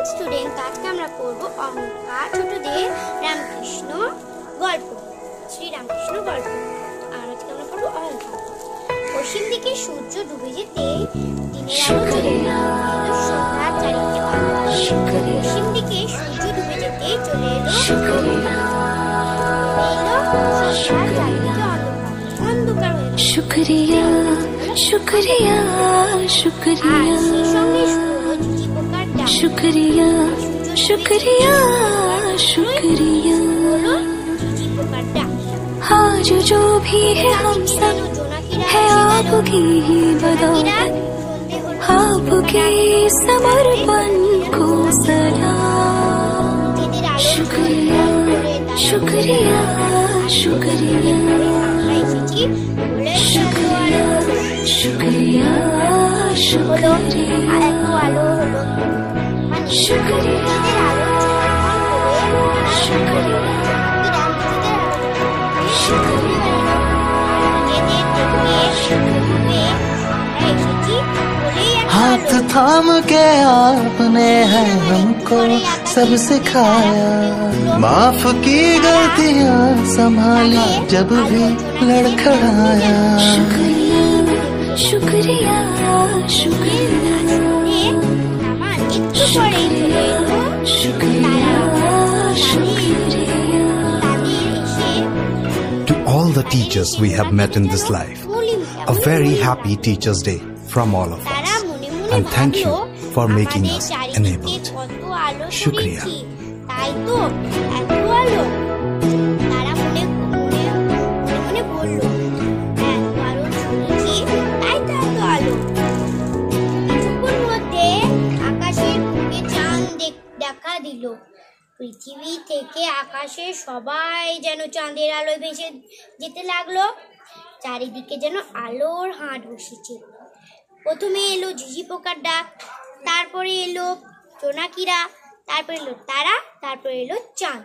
Student, আজকে আমরা পড়ব অহংকার ছোটদের রামকৃষ্ণ গল্প, শ্রীরামকৃষ্ণ গল্প। আর আজকে আমরা পড়ব অহংকার। পশ্চিম দিকে সূর্য ডুবে যেতে দিনের আলো চলে এলো সন্ধ্যার চারিদিকে অন্ধকার। পশ্চিম দিকে সূর্য ডুবে যেতে চলে এলো সন্ধ্যার চারিদিকে অন্ধকার হয়ে গেল। শুকরিয়া শুকরিয়া শুকরিয়া, সেই সঙ্গে ঝিঝি পোকার ডাক। শুকরিয়া শুকরিয়া শুকরিয়া, ঝিঝি পোকার ডাক। आज जो भी है हम सब है आपकी ही बदौलत, आपके समर्पण को सलाम। शुक्रिया शुक्रिया शुक्रिया शुक्रिया शुक्रिया शुक्रिया हाथ थाम के आपने है हमको सब सिखाया, माफ की गलतियां संभाली जब भी लड़खड़ाया। शुक्रिया शुक्रिया शुक्रिया शुक्रिया शुक्रिया। To all the teachers we have met in this life, a very happy Teachers' Day from all of us, and thank you for making us enabled. Shukriya. তাই তো এত আলো, তারা মনে মনে বলল, এত আলো শুনেছি তাই তো এত আলো। কিছুক্ষণ মধ্যে আকাশের বুকে চাঁদ দেখা দিল। পৃথিবী থেকে আকাশে সবাই যেন চাঁদের আলোয় ভেসে যেতে লাগলো। চারিদিকে যেন আলোর হাট বসেছে। প্রথমে এলো ঝিঝি পোকার ডাক, তারপরে এলো জোনাকিরা, তারপরে এলো তারা, তারপরে এলো চাঁদ।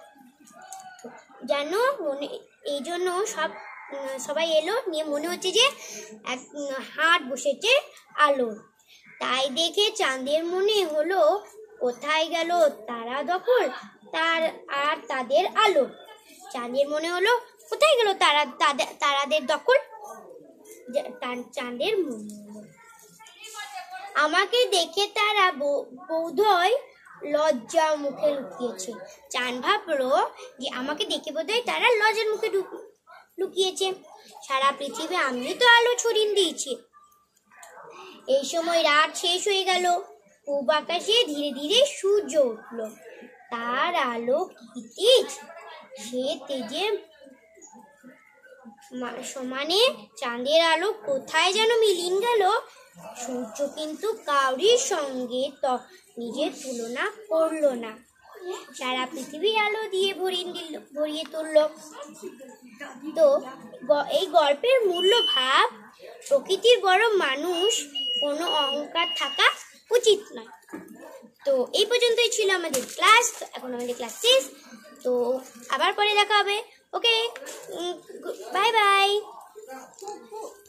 যেন মনে এই জন্য সবাই এলো নিয়ে মনে হচ্ছে যে এক হাট বসেছে আলোর। তাই দেখে চাঁদের মনে হলো, কোথায় গেল তারা দখল আর তাদের আলো। চাঁদের মনে হলো, কোথায় গেল তারাদের দখল। চাঁদের মনে হলো, আমাকে দেখে তারা বোধহয় লজ্জা মুখে লুকিয়েছে। চাঁদ ভাবলো যে আমাকে দেখে বোধহয় তারা লজ্জার মুখে লুকিয়েছে। সারা পৃথিবী আমি তো আলো ছড়িয়ে দিয়েছি। এই সময় রাত শেষ হয়ে গেল। পূব আকাশে ধীরে ধীরে সূর্য উঠল। তার আলো কি তেজ! সে তেজে সমানে চাঁদের আলো কোথায় যেন মিলিয়ে গেল। সূর্য কিন্তু কাউরির সঙ্গে নিজের তুলনা করল না। সারা পৃথিবীর আলো দিয়ে ভরিয়ে তুলল। তো এই গল্পের মূল্য ভাব, প্রকৃতির বড় মানুষ, কোনো অহংকার থাকা উচিত নয়। তো এই পর্যন্তই ছিল আমাদের ক্লাস। এখন আমাদের ক্লাস শেষ, তো আবার পরে দেখা হবে। Okay, bye by.